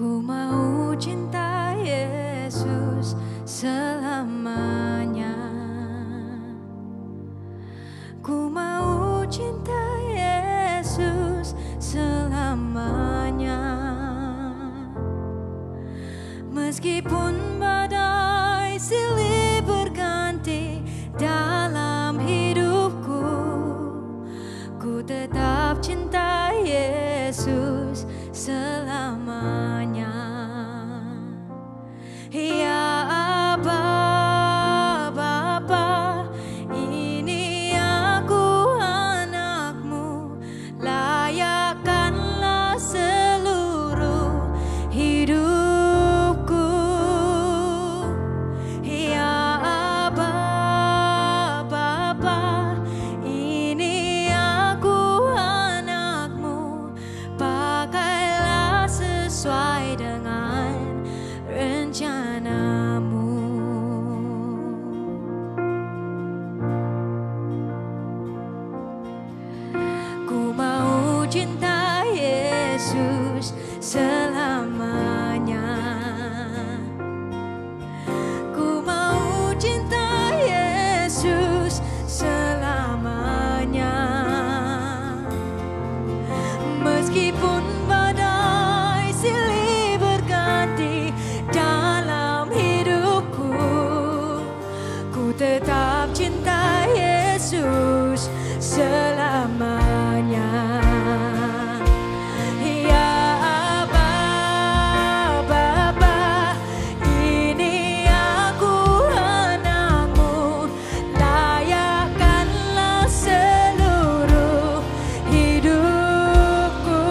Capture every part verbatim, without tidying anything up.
Ku mau cinta Yesus selamanya. Ku mau cinta Yesus selamanya. Meskipun badai silih berganti dalam hidupku, ku tetap cinta Yesus selamanya. Ya Aba, Bapa, ini aku anakmu, layakkanlah seluruh hidupku. Ya Aba, Bapa, ini aku anakmu, pakailah sesuai dengan rencanamu. Ku mau cinta Yesus selamanya. Ku mau cinta Yesus selamanya. Meskipun badai silih berganti dalam hidupku, ku tetap cinta Yesus selamanya. Ya Aba, Bapa, ini aku anakmu, layakkanlah seluruh hidupku.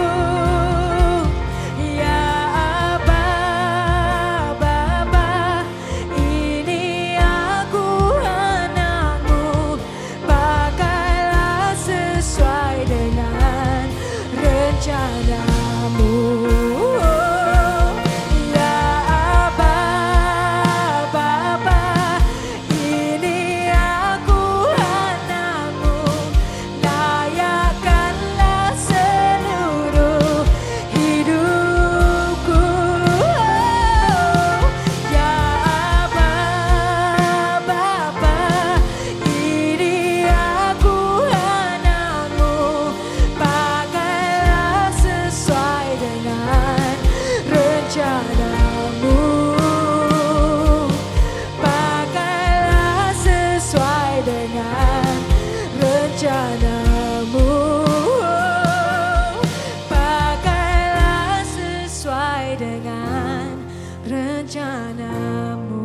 Ya Aba, Bapa, ini aku anakmu, pakailah sesuai dengan rencanamu. Ya Aba, Bapa, ini aku anakmu, layakkanlah seluruh hidupku. Ya Aba, Bapa, ini aku anakmu, pakailah sesuai dengan rencanamu. Pakailah sesuai dengan rencanamu. Pakailah sesuai dengan rencanamu.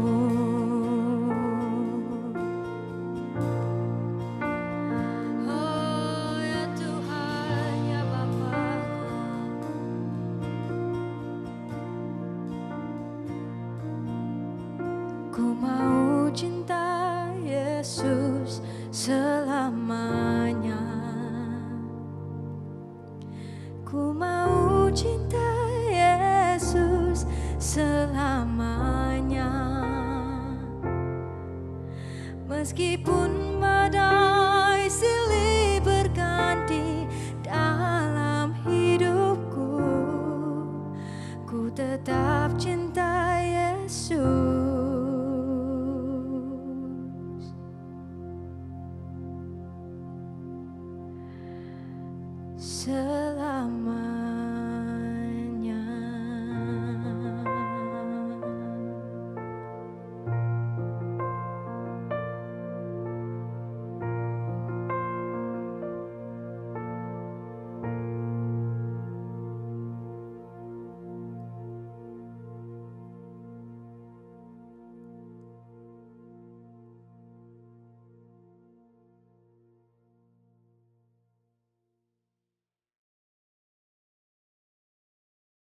Oh ya Tuhan, ya Bapa, ku mau cinta Yesus selamanya. Ku mau cinta Yesus selamanya. Meskipun badai silih berganti dalam hidupku, ku tetap cinta Yesus selamanya.